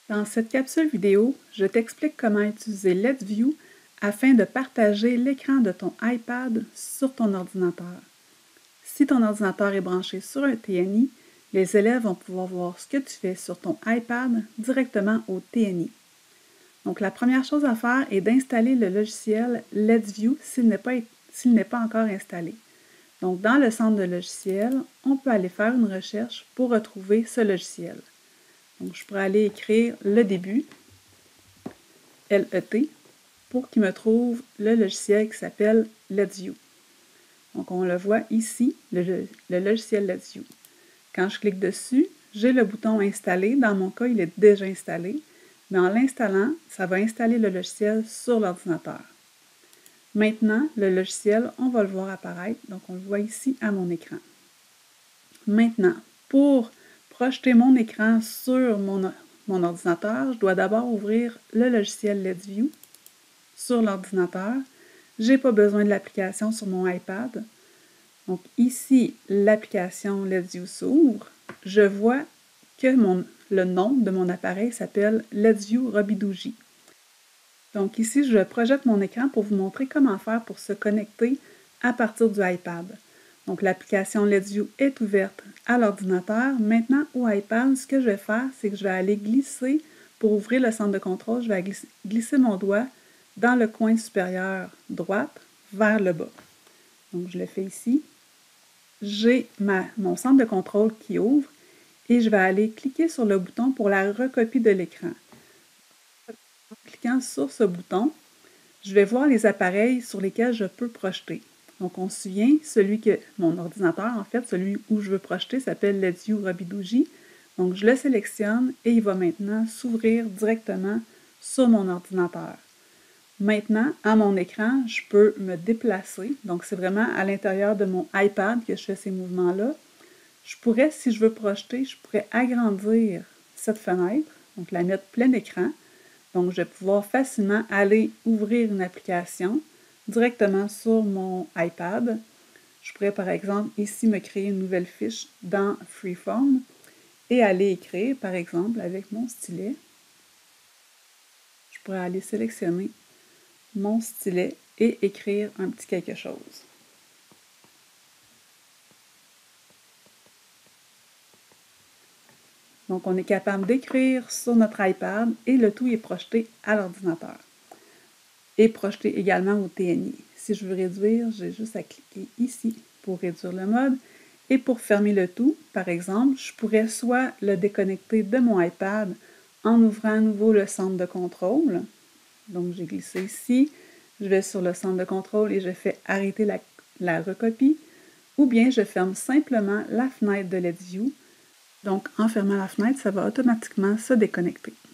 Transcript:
Dans cette capsule vidéo, je t'explique comment utiliser Let's View afin de partager l'écran de ton iPad sur ton ordinateur. Si ton ordinateur est branché sur un TNI, les élèves vont pouvoir voir ce que tu fais sur ton iPad directement au TNI. Donc, la première chose à faire est d'installer le logiciel Let's View s'il n'est pas encore installé. Donc, dans le centre de logiciels, on peut aller faire une recherche pour retrouver ce logiciel. Donc, je pourrais aller écrire le début, LET, pour qu'il me trouve le logiciel qui s'appelle Let's View. Donc, on le voit ici, le logiciel Let's View. Quand je clique dessus, j'ai le bouton installer. Dans mon cas, il est déjà installé. Mais en l'installant, ça va installer le logiciel sur l'ordinateur. Maintenant, le logiciel, on va le voir apparaître. Donc, on le voit ici à mon écran. Maintenant, pour projeter mon écran sur mon ordinateur, je dois d'abord ouvrir le logiciel Let's View sur l'ordinateur. Je n'ai pas besoin de l'application sur mon iPad. Donc ici, l'application Let's View s'ouvre. Je vois que le nom de mon appareil s'appelle Let's View Robidouji. Donc ici, je projette mon écran pour vous montrer comment faire pour se connecter à partir du iPad. Donc l'application Let's View est ouverte à l'ordinateur. Maintenant, au iPad, ce que je vais faire, c'est que je vais aller glisser, pour ouvrir le centre de contrôle, je vais glisser mon doigt dans le coin supérieur droite vers le bas. Donc je le fais ici. J'ai mon centre de contrôle qui ouvre et je vais aller cliquer sur le bouton pour la recopie de l'écran. En cliquant sur ce bouton, je vais voir les appareils sur lesquels je peux projeter. Donc, on se souvient, mon ordinateur, en fait, celui où je veux projeter s'appelle Let's View Robidouji. Donc, je le sélectionne et il va maintenant s'ouvrir directement sur mon ordinateur. Maintenant, à mon écran, je peux me déplacer. Donc, c'est vraiment à l'intérieur de mon iPad que je fais ces mouvements-là. Je pourrais, si je veux projeter, je pourrais agrandir cette fenêtre, donc la mettre plein écran. Donc, je vais pouvoir facilement aller ouvrir une application directement sur mon iPad. Je pourrais, par exemple, ici me créer une nouvelle fiche dans Freeform et aller écrire, par exemple, avec mon stylet. Je pourrais aller sélectionner mon stylet et écrire un petit quelque chose. Donc, on est capable d'écrire sur notre iPad et le tout est projeté à l'ordinateur. Et projeté également au TNI. Si je veux réduire, j'ai juste à cliquer ici pour réduire le mode. Et pour fermer le tout, par exemple, je pourrais soit le déconnecter de mon iPad en ouvrant à nouveau le centre de contrôle. Donc, j'ai glissé ici, je vais sur le centre de contrôle et je fais arrêter la recopie. Ou bien, je ferme simplement la fenêtre de Let's View. Donc, en fermant la fenêtre, ça va automatiquement se déconnecter.